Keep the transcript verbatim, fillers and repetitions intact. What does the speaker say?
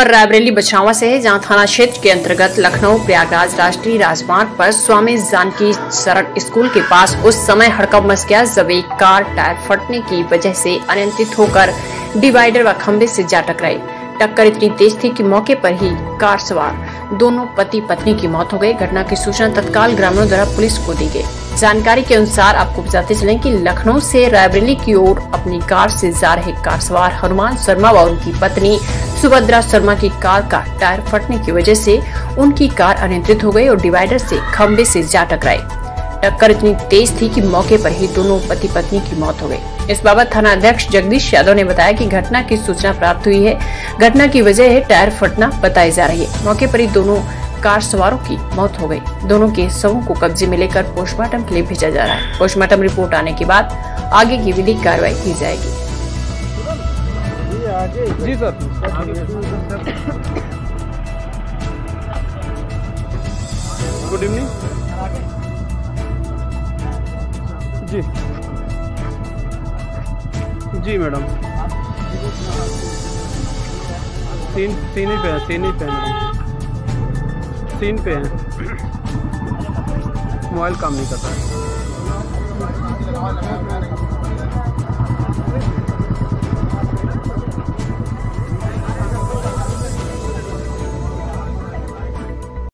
खबर रायबरेली बछावा से है, जहां थाना क्षेत्र के अंतर्गत लखनऊ प्रयागराज राष्ट्रीय राजमार्ग पर स्वामी जानकी शरण स्कूल के पास उस समय हड़कंप मच गया जब एक कार टायर फटने की वजह से अनियंत्रित होकर डिवाइडर व खंबे से जा टकराई। टक्कर इतनी तेज थी कि मौके पर ही कार सवार दोनों पति पत्नी की मौत हो गई। घटना की सूचना तत्काल ग्रामीणों द्वारा पुलिस को दी गई। जानकारी के अनुसार आपको बताते चलें कि लखनऊ से रायबरेली की ओर अपनी कार से जा रहे कार सवार हनुमान शर्मा व उनकी पत्नी सुभद्रा शर्मा की कार का टायर फटने की वजह से उनकी कार अनियंत्रित हो गई और डिवाइडर से खंबे से जा टकराई। टक्कर इतनी तेज थी कि मौके पर ही दोनों पति पत्नी की मौत हो गई। इस बाबत थाना अध्यक्ष जगदीश यादव ने बताया कि घटना की सूचना प्राप्त हुई है। घटना की वजह है टायर फटना बताई जा रही है। मौके पर ही दोनों कार सवारों की मौत हो गई। दोनों के शवों को कब्जे में लेकर पोस्टमार्टम के लिए भेजा जा रहा है। पोस्टमार्टम रिपोर्ट आने के बाद आगे की विधिक कार्रवाई की जाएगी। जी सर। Good evening. जी जी मैडम, सीन सीन ही पे है, सीन ही पे है मैडम, सीन पे है। मोबाइल काम नहीं करता है।